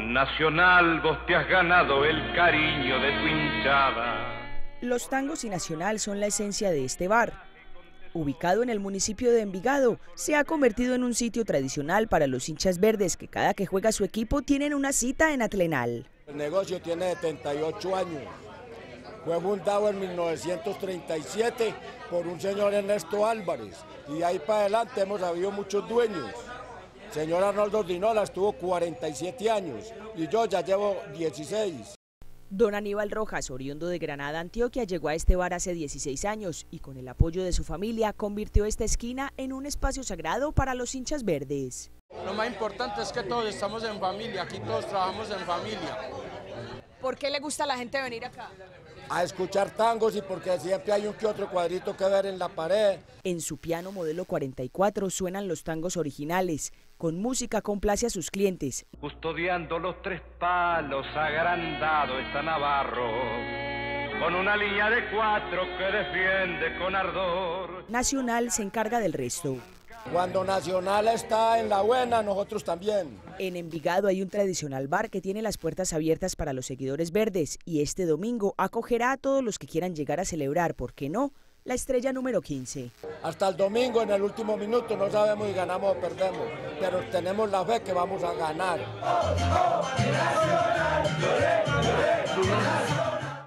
Con Nacional vos te has ganado el cariño de tu hinchada. Los tangos y Nacional son la esencia de este bar. Ubicado en el municipio de Envigado, se ha convertido en un sitio tradicional para los hinchas verdes que cada que juega su equipo tienen una cita en Atlenal. El negocio tiene 78 años. Fue fundado en 1937 por un señor Ernesto Álvarez y de ahí para adelante hemos habido muchos dueños. Señor Arnoldo Ordinola estuvo 47 años y yo ya llevo 16. Don Aníbal Rojas, oriundo de Granada, Antioquia, llegó a este bar hace 16 años y con el apoyo de su familia convirtió esta esquina en un espacio sagrado para los hinchas verdes. Lo más importante es que todos estamos en familia, aquí todos trabajamos en familia. ¿Por qué le gusta a la gente venir acá? A escuchar tangos y porque siempre hay un que otro cuadrito que ver en la pared. En su piano modelo 44 suenan los tangos originales. Con música complace a sus clientes. Custodiando los tres palos, agrandado está Navarro, con una línea de 4 que defiende con ardor. Nacional se encarga del resto. Cuando Nacional está en la buena, nosotros también. En Envigado hay un tradicional bar que tiene las puertas abiertas para los seguidores verdes y este domingo acogerá a todos los que quieran llegar a celebrar, ¿por qué no?, la estrella número 15. Hasta el domingo, en el último minuto, no sabemos si ganamos o perdemos, pero tenemos la fe que vamos a ganar.